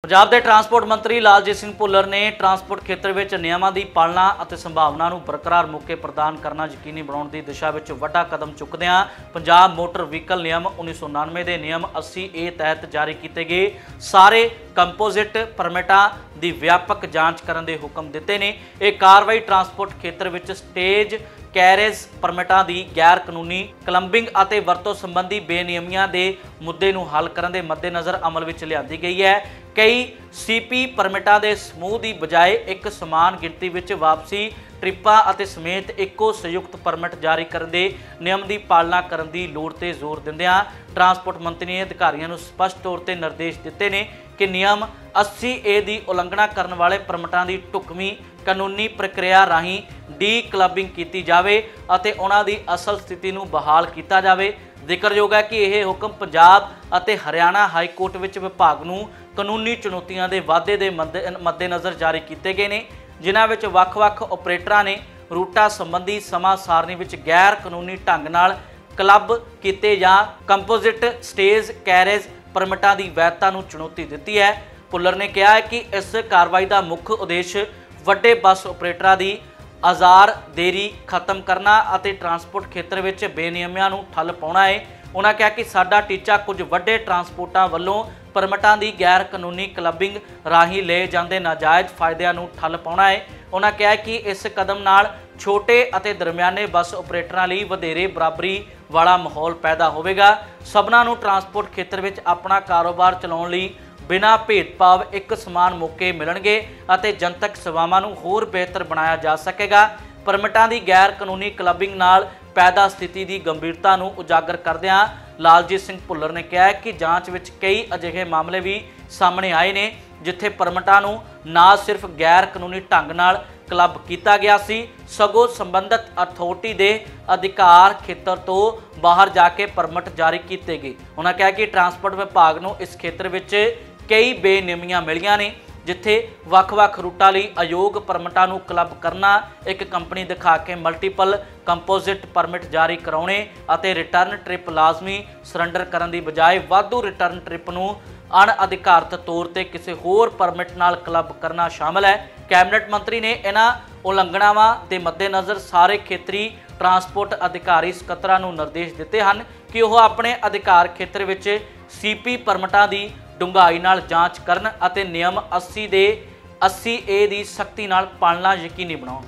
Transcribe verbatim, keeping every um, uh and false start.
ਪੰਜਾਬ ਦੇ ਟਰਾਂਸਪੋਰਟ ਮੰਤਰੀ ਲਾਲਜੀਤ ਸਿੰਘ ਭੁੱਲਰ ਨੇ ਟਰਾਂਸਪੋਰਟ ਖੇਤਰ ਵਿੱਚ ਨਿਯਮਾਂ ਦੀ ਪਾਲਣਾ ਅਤੇ ਸੰਭਾਵਨਾ ਨੂੰ ਬਰਕਰਾਰ ਮੌਕੇ ਪ੍ਰਦਾਨ ਕਰਨਾ ਯਕੀਨੀ ਬਣਾਉਣ ਦੀ ਦਿਸ਼ਾ ਵਿੱਚ ਵੱਡਾ ਕਦਮ ਚੁੱਕਦਿਆਂ ਪੰਜਾਬ ਮੋਟਰ ਵਹੀਕਲ ਨਿਯਮ ਉੱਨੀ ਸੌ ਉਨਾਨਵੇਂ ਦੇ ਨਿਯਮ अस्सी ए ਤਹਿਤ ਜਾਰੀ ਕੀਤੇ ਗਏ ਸਾਰੇ ਕੰਪੋਜ਼ਿਟ ਪਰਮਿਟਾਂ ਦੀ ਵਿਆਪਕ ਜਾਂਚ ਕਰਨ ਦੇ ਹੁਕਮ ਦਿੱਤੇ ਨੇ। ਇਹ ਕਾਰਵਾਈ ਟਰਾਂਸਪੋਰਟ ਖੇਤਰ ਵਿੱਚ ਸਟੇਜ कैरेज परमिटां दी गैर कानूनी क्लंबिंग और वरतों संबंधी बेनियमियां दे मुद्दे नूं हल करन दे मद्देनज़र अमल विच लिआंदी गई है। कई सीपी परमिटां दे समूह की बजाय एक समान गिणती विच वापसी ट्रिपां अते समेत इक्को संयुक्त परमिट जारी करन दे नियम की पालना करन दी लोड़ ते जोर दिंदिआं ट्रांसपोर्ट मंत्री ने अधिकारियों नूं स्पष्ट तौर ते निर्देश दिते ने कि नियम अस्सी ए की उलंघना करने वाले परमिटां की ढुकवीं कानूनी प्रक्रिया राही डी क्लबिंग की जाए और उन्हां दी असल स्थिति नूं बहाल किया जाए। जिक्रयोग है कि यह हुक्म पंजाब और हरियाणा हाई कोर्ट विच विभाग नूं कानूनी चुनौतियां दे वाधे दे मद्देनज़र जारी किए गए हैं, जिन्हां विच वख-वख ऑपरेटरां ने रूटां संबंधी समा सारणी विच गैर कानूनी ढंग नाल क्लब किए जां कंपोजिट स्टेज कैरेज परमिटां की वैधता नूं चुनौती दी है। भुल्लर ने कहा है कि इस कार्रवाई का मुख्य उद्देश्य वड्डे बस ऑपरेटरां दी आज़ार देरी खत्म करना और ट्रांसपोर्ट खेत्र में बेनियमियां नूं ठल पाउणा है। उन्होंने कहा कि साडा टीचा कुछ वड्डे ट्रांसपोर्टां वल्लों परमिटां की गैर कानूनी क्लबिंग राही ले जांदे नाजायज़ फायदिਆਂ नूं ठल पाउणा है। उन्होंने कहा कि इस कदम नाल छोटे और दरमियाने बस ऑपरेटरां लई वधेरे बराबरी वाला माहौल पैदा होवेगा। सबनां नूं ट्रांसपोर्ट खेत्र में अपना कारोबार चलाउण लई बिना भेदभाव एक समान मौके मिलणगे और जनतक सेवावां नूं होर बेहतर बनाया जा सकेगा। परमिटां की गैर कानूनी क्लबिंग नाल पैदा स्थिति की गंभीरता नूं उजागर करदिआं लालजीत सिंह भुल्लर ने कहा कि जांच विच कई अजिहे मामले भी सामने आए ने जिथे परमिटां नूं ना सिर्फ गैर कानूनी ढंग नाल क्लब किया गया सी सगों संबंधित अथॉरिटी के अधिकार खेतर तो बाहर जाके परमिट जारी किए गए। उन्होंने कहा कि ट्रांसपोर्ट विभाग नूं इस खेत्र विच कई बेनियमियां मिलियां ने जिथे वख-वख रूटां लई अयोग परमिटां नूं क्लब करना, एक कंपनी दिखा के मल्टीपल कंपोजिट परमिट जारी कराने और रिटर्न ट्रिप लाजमी सरेंडर करने की बजाय वाधू रिटर्न ट्रिप नूं अणअधिकारत तौर पर किसी होर परमिट नाल क्लब करना शामिल है। कैबिनेट मंत्री ने इन्हां उलंघनावां के मद्देनज़र सारे खेतरी ट्रांसपोर्ट अधिकारी सकत्तरां नूं निर्देश दिते हैं कि वह अपने अधिकार खेत्र विच सीपी परमिटां की डूंघाई नाल जांच करन अते नियम अस्सी दे अस्सी ए की सख्ती नाल पालना यकीनी बनाउण।